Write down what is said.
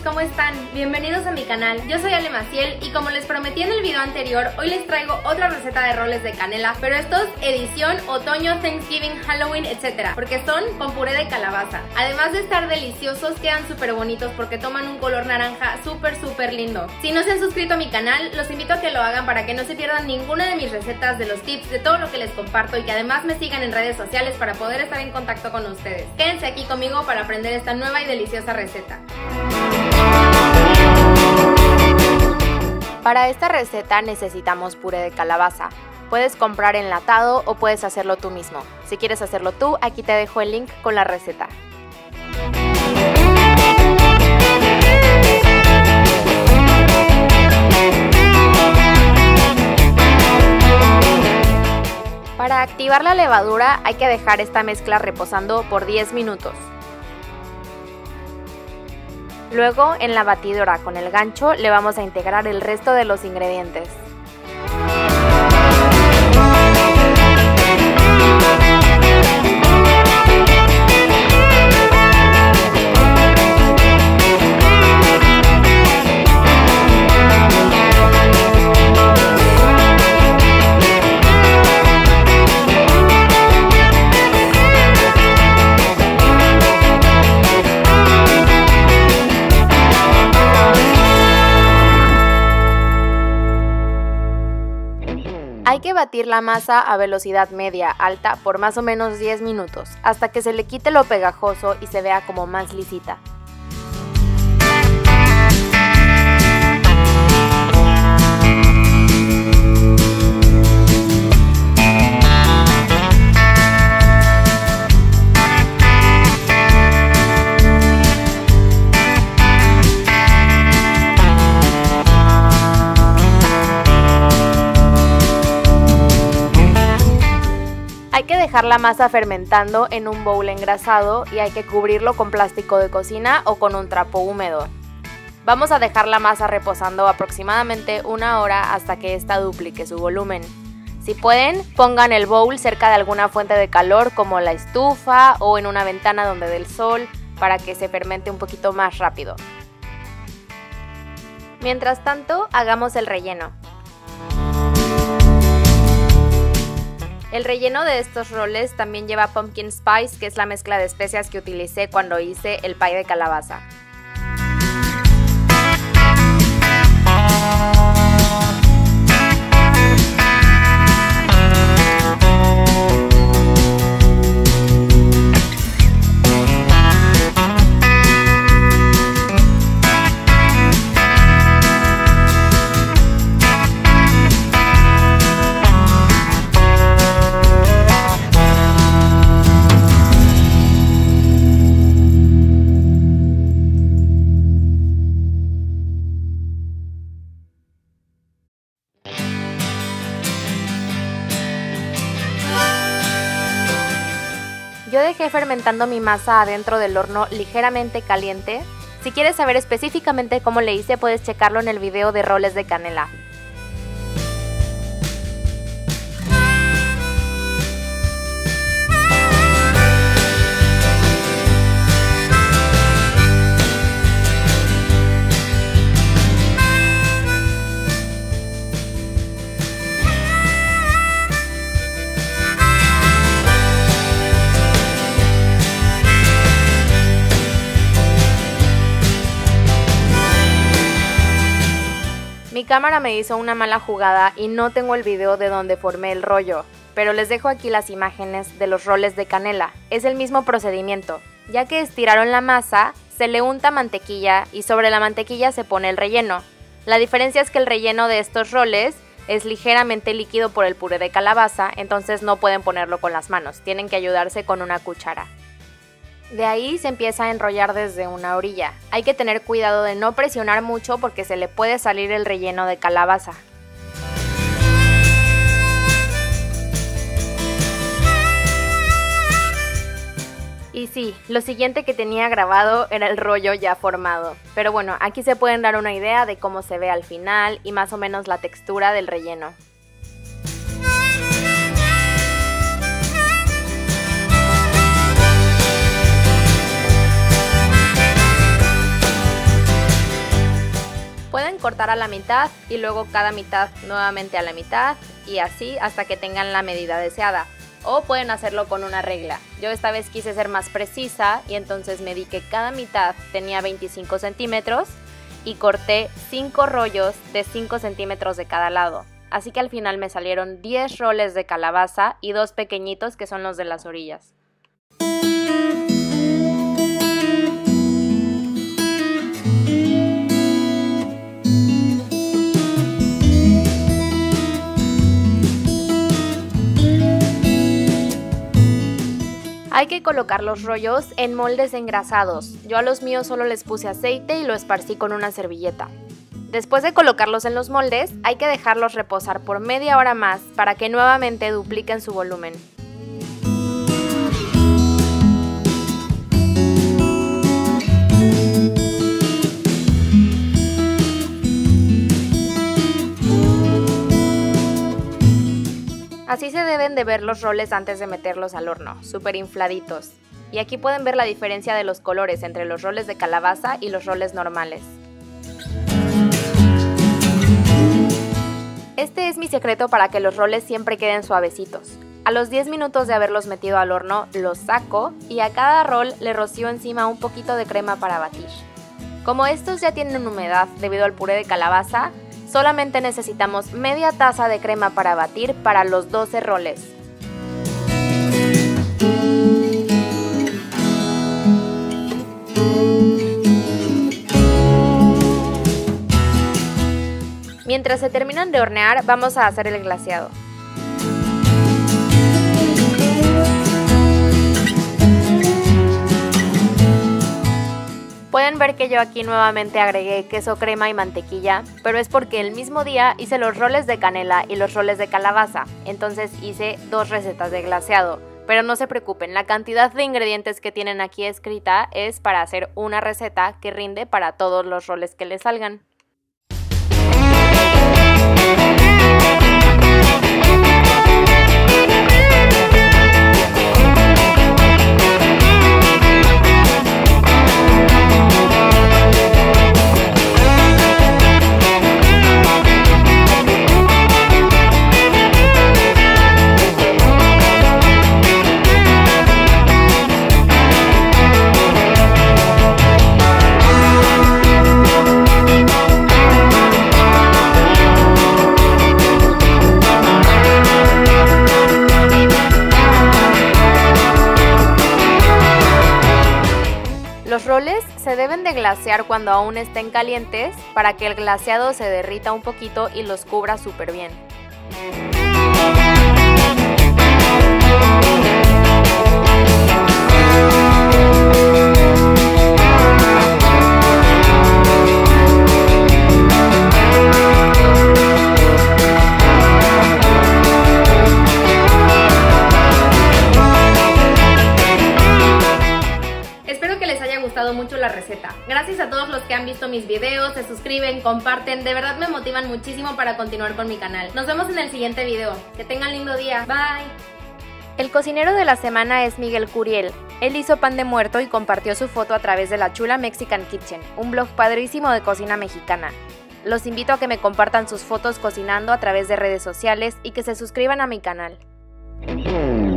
¿cómo están? Bienvenidos a mi canal, yo soy Ale Maciel y como les prometí en el video anterior, hoy les traigo otra receta de roles de canela, pero estos edición otoño, Thanksgiving, Halloween, etc. porque son con puré de calabaza. Además de estar deliciosos, quedan súper bonitos porque toman un color naranja súper lindo. Si no se han suscrito a mi canal, los invito a que lo hagan para que no se pierdan ninguna de mis recetas, de los tips, de todo lo que les comparto y que además me sigan en redes sociales para poder estar en contacto con ustedes. Quédense aquí conmigo para aprender esta nueva y deliciosa receta. Para esta receta necesitamos puré de calabaza. Puedes comprar enlatado o puedes hacerlo tú mismo. Si quieres hacerlo tú, aquí te dejo el link con la receta. Para activar la levadura hay que dejar esta mezcla reposando por 10 minutos. Luego en la batidora con el gancho le vamos a integrar el resto de los ingredientes. Hay que batir la masa a velocidad media alta por más o menos 10 minutos, hasta que se le quite lo pegajoso y se vea como más lisita. Hay que dejar la masa fermentando en un bowl engrasado y hay que cubrirlo con plástico de cocina o con un trapo húmedo. Vamos a dejar la masa reposando aproximadamente 1 hora hasta que ésta duplique su volumen. Si pueden, pongan el bowl cerca de alguna fuente de calor como la estufa o en una ventana donde dé el sol para que se fermente un poquito más rápido. Mientras tanto, hagamos el relleno. El relleno de estos roles también lleva pumpkin spice, que es la mezcla de especias que utilicé cuando hice el pie de calabaza. Yo dejé fermentando mi masa adentro del horno ligeramente caliente. Si quieres saber específicamente cómo le hice, puedes checarlo en el video de roles de canela. Mi cámara me hizo una mala jugada y no tengo el video de donde formé el rollo, pero les dejo aquí las imágenes de los roles de canela. Es el mismo procedimiento. Ya que estiraron la masa, se le unta mantequilla y sobre la mantequilla se pone el relleno. La diferencia es que el relleno de estos roles es ligeramente líquido por el puré de calabaza, entonces no pueden ponerlo con las manos, tienen que ayudarse con una cuchara. De ahí se empieza a enrollar desde una orilla. Hay que tener cuidado de no presionar mucho porque se le puede salir el relleno de calabaza. Y sí, lo siguiente que tenía grabado era el rollo ya formado. Pero bueno, aquí se pueden dar una idea de cómo se ve al final y más o menos la textura del relleno. cortar a la mitad y luego cada mitad nuevamente a la mitad y así hasta que tengan la medida deseada. O pueden hacerlo con una regla. Yo esta vez quise ser más precisa y entonces medí que cada mitad tenía 25 centímetros y corté 5 rollos de 5 centímetros de cada lado. Así que al final me salieron 10 roles de calabaza y 2 pequeñitos que son los de las orillas. Hay que colocar los rollos en moldes engrasados. Yo a los míos solo les puse aceite y lo esparcí con una servilleta. Después de colocarlos en los moldes, hay que dejarlos reposar por media hora más para que nuevamente dupliquen su volumen. Así se deben de ver los roles antes de meterlos al horno, súper infladitos. Y aquí pueden ver la diferencia de los colores entre los roles de calabaza y los roles normales. Este es mi secreto para que los roles siempre queden suavecitos. A los 10 minutos de haberlos metido al horno, los saco y a cada rol le rocío encima un poquito de crema para batir. Como estos ya tienen humedad debido al puré de calabaza, solamente necesitamos media taza de crema para batir para los 12 roles. Mientras se terminan de hornear, vamos a hacer el glaseado. Pueden ver que yo aquí nuevamente agregué queso, crema y mantequilla, pero es porque el mismo día hice los roles de canela y los roles de calabaza, entonces hice 2 recetas de glaseado. Pero no se preocupen, la cantidad de ingredientes que tienen aquí escrita es para hacer una receta que rinde para todos los roles que les salgan. Los roles se deben de glasear cuando aún estén calientes para que el glaseado se derrita un poquito y los cubra súper bien. Mucho la receta. Gracias a todos los que han visto mis videos, se suscriben, comparten, de verdad me motivan muchísimo para continuar con mi canal. Nos vemos en el siguiente video. Que tengan lindo día. Bye. El cocinero de la semana es Miguel Curiel. Él hizo pan de muerto y compartió su foto a través de La Chula Mexican Kitchen, un blog padrísimo de cocina mexicana. Los invito a que me compartan sus fotos cocinando a través de redes sociales y que se suscriban a mi canal.